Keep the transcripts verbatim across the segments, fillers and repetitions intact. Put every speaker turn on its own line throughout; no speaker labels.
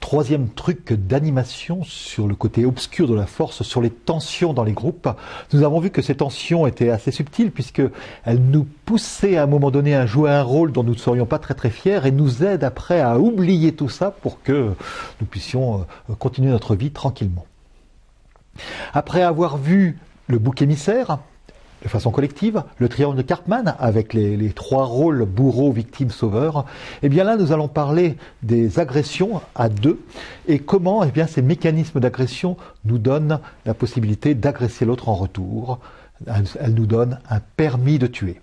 troisième truc d'animation sur le côté obscur de la force, sur les tensions dans les groupes. Nous avons vu que ces tensions étaient assez subtiles puisqu'elles nous poussaient à un moment donné à jouer un rôle dont nous ne serions pas très très fiers et nous aident après à oublier tout ça pour que nous puissions continuer notre vie tranquillement. Après avoir vu le bouc émissaire, de façon collective, le triangle de Karpman, avec les, les trois rôles bourreau, victime, sauveur, eh bien là nous allons parler des agressions à deux et comment eh bien, ces mécanismes d'agression nous donnent la possibilité d'agresser l'autre en retour. Elles, elles nous donnent un permis de tuer.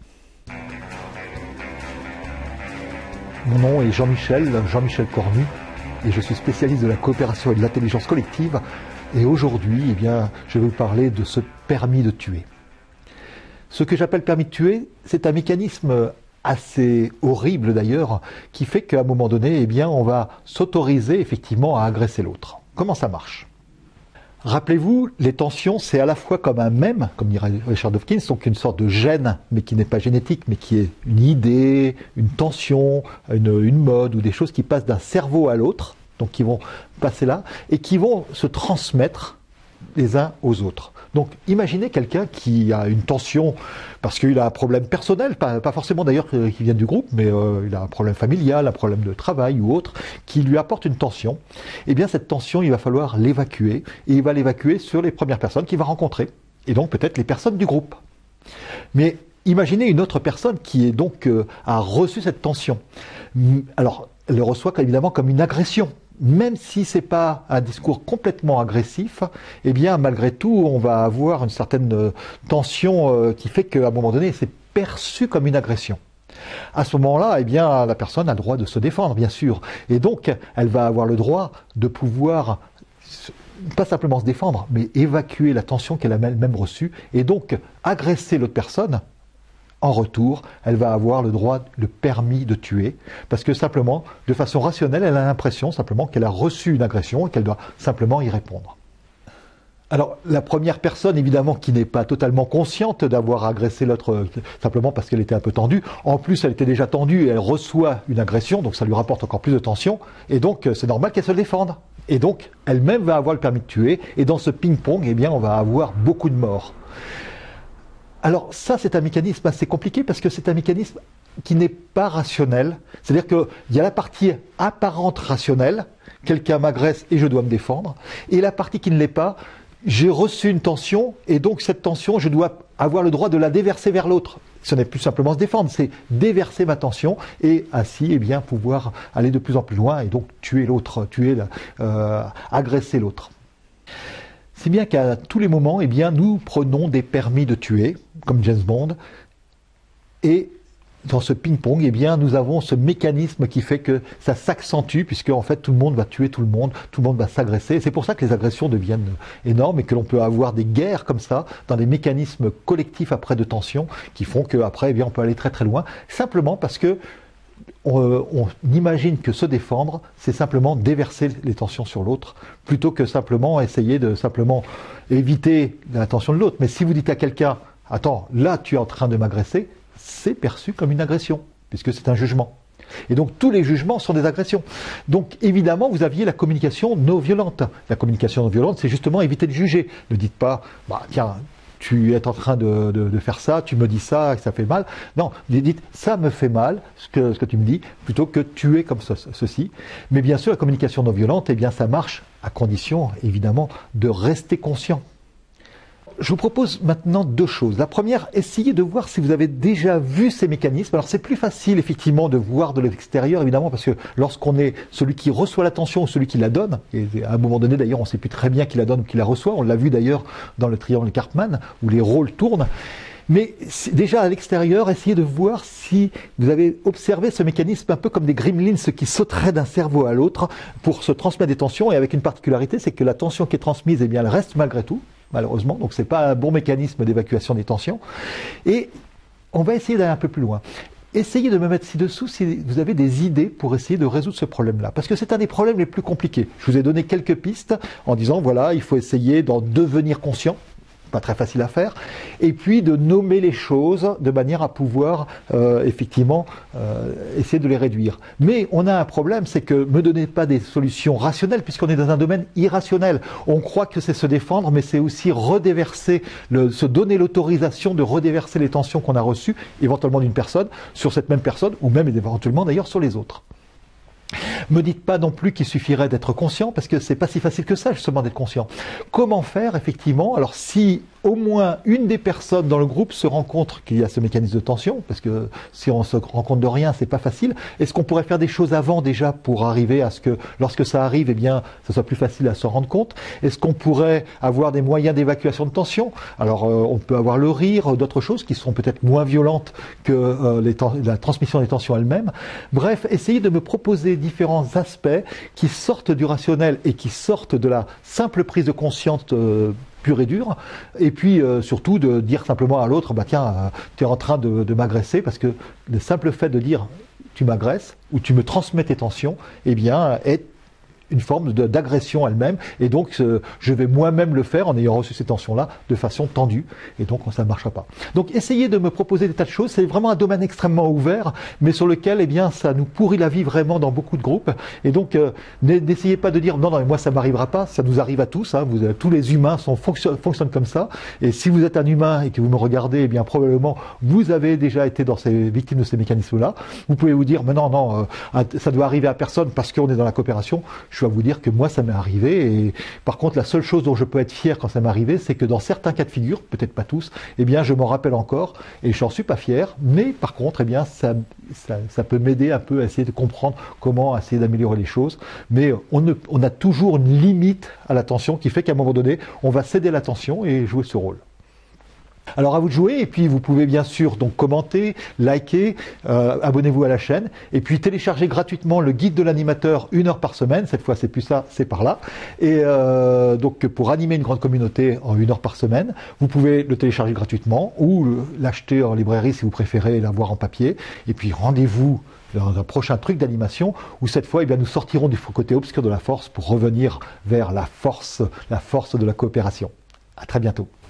Mon nom est Jean-Michel, Jean-Michel Cornu, et je suis spécialiste de la coopération et de l'intelligence collective. Et aujourd'hui, eh bien, je vais vous parler de ce permis de tuer. Ce que j'appelle permis de tuer, c'est un mécanisme assez horrible d'ailleurs, qui fait qu'à un moment donné, eh bien, on va s'autoriser effectivement à agresser l'autre. Comment ça marche? Rappelez-vous, les tensions, c'est à la fois comme un mème, comme dirait Richard Dawkins, donc une sorte de gène, mais qui n'est pas génétique, mais qui est une idée, une tension, une, une mode, ou des choses qui passent d'un cerveau à l'autre, donc qui vont passer là, et qui vont se transmettre les uns aux autres. Donc imaginez quelqu'un qui a une tension parce qu'il a un problème personnel, pas, pas forcément d'ailleurs qui vient du groupe, mais euh, il a un problème familial, un problème de travail ou autre, qui lui apporte une tension. Eh bien cette tension, il va falloir l'évacuer, et il va l'évacuer sur les premières personnes qu'il va rencontrer, et donc peut-être les personnes du groupe. Mais imaginez une autre personne qui est donc euh, a reçu cette tension. Alors elle le reçoit évidemment comme une agression. Même si ce n'est pas un discours complètement agressif, eh bien malgré tout, on va avoir une certaine tension qui fait qu'à un moment donné, c'est perçu comme une agression. À ce moment-là, eh bien la personne a le droit de se défendre, bien sûr. Et donc, elle va avoir le droit de pouvoir, pas simplement se défendre, mais évacuer la tension qu'elle a elle-même reçue, et donc agresser l'autre personne. En retour, elle va avoir le droit, le permis de tuer, parce que simplement, de façon rationnelle, elle a l'impression simplement qu'elle a reçu une agression et qu'elle doit simplement y répondre. Alors, la première personne, évidemment, qui n'est pas totalement consciente d'avoir agressé l'autre, simplement parce qu'elle était un peu tendue, en plus, elle était déjà tendue et elle reçoit une agression, donc ça lui rapporte encore plus de tension, et donc c'est normal qu'elle se défende. Et donc, elle-même va avoir le permis de tuer, et dans ce ping-pong, eh bien, on va avoir beaucoup de morts. Alors ça, c'est un mécanisme assez compliqué parce que c'est un mécanisme qui n'est pas rationnel. C'est-à-dire qu'il y a la partie apparente rationnelle, quelqu'un m'agresse et je dois me défendre, et la partie qui ne l'est pas, j'ai reçu une tension et donc cette tension, je dois avoir le droit de la déverser vers l'autre. Ce n'est plus simplement se défendre, c'est déverser ma tension et ainsi eh bien, pouvoir aller de plus en plus loin et donc tuer l'autre, tuer, euh, agresser l'autre. Si bien qu'à tous les moments, eh bien, nous prenons des permis de tuer, comme James Bond, et dans ce ping-pong, eh bien, nous avons ce mécanisme qui fait que ça s'accentue, puisque en fait tout le monde va tuer tout le monde, tout le monde va s'agresser. C'est pour ça que les agressions deviennent énormes et que l'on peut avoir des guerres comme ça, dans des mécanismes collectifs après de tension, qui font qu'après, eh bien, on peut aller très très loin, simplement parce que On, on imagine que se défendre, c'est simplement déverser les tensions sur l'autre, plutôt que simplement essayer de simplement éviter la tension de l'autre. Mais si vous dites à quelqu'un, attends, là tu es en train de m'agresser, c'est perçu comme une agression, puisque c'est un jugement. Et donc tous les jugements sont des agressions. Donc évidemment, vous aviez la communication non violente. La communication non violente, c'est justement éviter de juger. Ne dites pas, bah tiens, tu es en train de, de, de faire ça, tu me dis ça, que ça fait mal. Non, dites, ça me fait mal, ce que, ce que tu me dis, plutôt que tu es comme ce, ceci. Mais bien sûr, la communication non violente, eh bien, ça marche à condition, évidemment, de rester conscient. Je vous propose maintenant deux choses. La première, essayez de voir si vous avez déjà vu ces mécanismes. Alors c'est plus facile effectivement de voir de l'extérieur évidemment parce que lorsqu'on est celui qui reçoit l'attention ou celui qui la donne, et à un moment donné d'ailleurs on ne sait plus très bien qui la donne ou qui la reçoit, on l'a vu d'ailleurs dans le triangle Karpman où les rôles tournent. Mais déjà à l'extérieur, essayez de voir si vous avez observé ce mécanisme un peu comme des gremlins qui sauteraient d'un cerveau à l'autre pour se transmettre des tensions et avec une particularité, c'est que la tension qui est transmise, eh bien, elle reste malgré tout. Malheureusement, donc ce n'est pas un bon mécanisme d'évacuation des tensions. Et on va essayer d'aller un peu plus loin. Essayez de me mettre ci-dessous si vous avez des idées pour essayer de résoudre ce problème-là. Parce que c'est un des problèmes les plus compliqués. Je vous ai donné quelques pistes en disant, voilà, il faut essayer d'en devenir conscient. pas très facile à faire, et puis de nommer les choses de manière à pouvoir euh, effectivement euh, essayer de les réduire. Mais on a un problème, c'est que me donnez pas des solutions rationnelles, puisqu'on est dans un domaine irrationnel. On croit que c'est se défendre, mais c'est aussi redéverser, le, se donner l'autorisation de redéverser les tensions qu'on a reçues, éventuellement d'une personne, sur cette même personne, ou même éventuellement d'ailleurs sur les autres. Me dites pas non plus qu'il suffirait d'être conscient, parce que c'est pas si facile que ça, justement, d'être conscient. Comment faire, effectivement? Alors, si au moins une des personnes dans le groupe se rend compte qu'il y a ce mécanisme de tension, parce que si on se rend compte de rien, c'est pas facile. Est-ce qu'on pourrait faire des choses avant déjà pour arriver à ce que, lorsque ça arrive, eh bien, ça soit plus facile à se rendre compte? Est-ce qu'on pourrait avoir des moyens d'évacuation de tension? Alors, euh, on peut avoir le rire, d'autres choses qui sont peut-être moins violentes que euh, les la transmission des tensions elles-mêmes. Bref, essayez de me proposer différents aspects qui sortent du rationnel et qui sortent de la simple prise de conscience euh, pure et dure, et puis euh, surtout de dire simplement à l'autre, bah tiens, euh, tu es en train de, de m'agresser, parce que le simple fait de dire tu m'agresses ou tu me transmets tes tensions, eh bien, est une forme d'agression elle-même, et donc euh, je vais moi-même le faire en ayant reçu ces tensions-là de façon tendue, et donc ça ne marchera pas. Donc essayez de me proposer des tas de choses, c'est vraiment un domaine extrêmement ouvert, mais sur lequel eh bien, ça nous pourrit la vie vraiment dans beaucoup de groupes, et donc euh, n'essayez pas de dire non, non, mais moi ça ne m'arrivera pas, ça nous arrive à tous, hein, vous, euh, tous les humains sont, fonctionnent, fonctionnent comme ça, et si vous êtes un humain et que vous me regardez, eh bien probablement vous avez déjà été dans ces victimes de ces mécanismes-là, vous pouvez vous dire mais non, non, euh, ça doit arriver à personne parce qu'on est dans la coopération. Je dois vous dire que moi ça m'est arrivé, et par contre la seule chose dont je peux être fier quand ça m'est arrivé, c'est que dans certains cas de figure, peut-être pas tous, eh bien je m'en rappelle encore et j'en suis pas fier, mais par contre eh bien ça, ça, ça peut m'aider un peu à essayer de comprendre comment essayer d'améliorer les choses, mais on, ne, on a toujours une limite à l'attention qui fait qu'à un moment donné on va céder l'attention et jouer ce rôle. Alors à vous de jouer, et puis vous pouvez bien sûr donc commenter, liker, euh, abonnez-vous à la chaîne, et puis télécharger gratuitement le guide de l'animateur une heure par semaine, cette fois c'est plus ça, c'est par là, et euh, donc pour animer une grande communauté en une heure par semaine, vous pouvez le télécharger gratuitement, ou l'acheter en librairie si vous préférez l'avoir en papier, et puis rendez-vous dans un prochain truc d'animation, où cette fois eh bien, nous sortirons du côté obscur de la force pour revenir vers la force, la force de la coopération. À très bientôt.